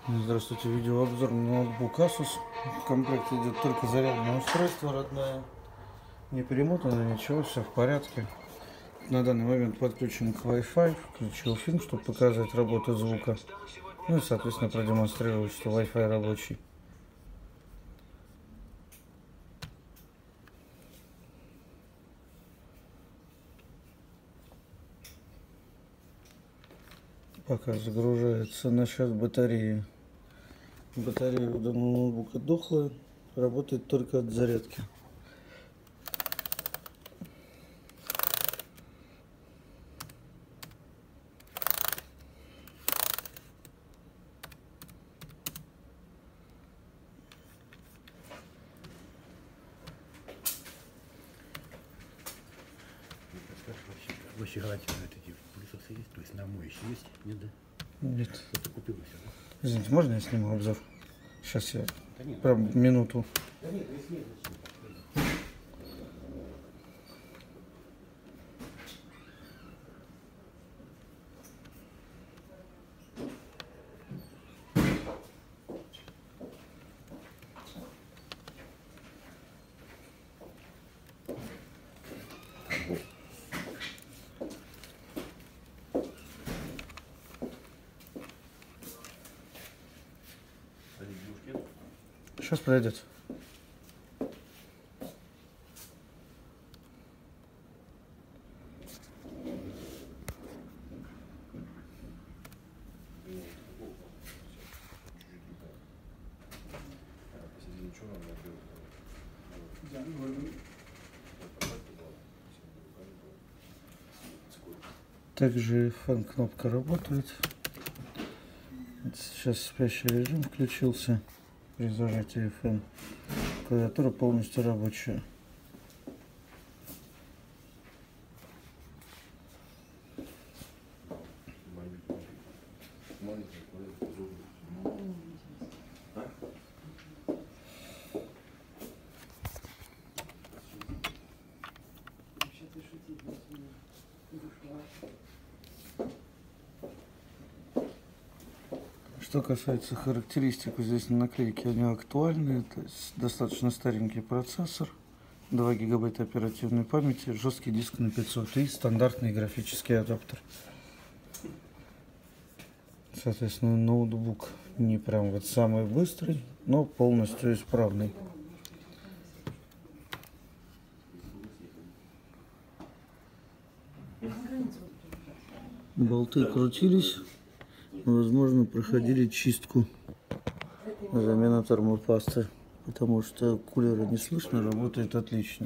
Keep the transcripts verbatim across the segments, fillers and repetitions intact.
Здравствуйте, видеообзор на ноутбук Asus. В комплекте идет только зарядное устройство родное. Не перемотано, ничего, все в порядке. На данный момент подключен к Wi-Fi. Включил фильм, чтобы показать работу звука. Ну и, соответственно, продемонстрировать, что Wi-Fi рабочий. Пока загружается насчет батареи. Батарея у данного ноутбука дохлая, работает только от зарядки. Вообще гарантия на эти пылесосы есть, то есть на моющий есть? Нет, да? Нет. Это купил все, да? Извините, можно я сниму обзор? Сейчас я Да нет, прям нет. минуту. Да нет, если нет, зачем? Сейчас пройдет. Также фан-кнопка работает. Сейчас спящий режим включился при зажатии эф эм. Клавиатура полностью рабочая. Что касается характеристик, здесь на наклейке они актуальны. То есть достаточно старенький процессор, два гигабайта оперативной памяти, жесткий диск на пятьсот и стандартный графический адаптер. Соответственно, ноутбук не прям вот самый быстрый, но полностью исправный. Болты крутились. Возможно, проходили чистку, замена термопасты, потому что кулера не слышно, работает отлично.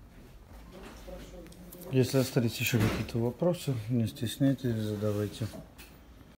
Если остались еще какие-то вопросы, не стесняйтесь, задавайте.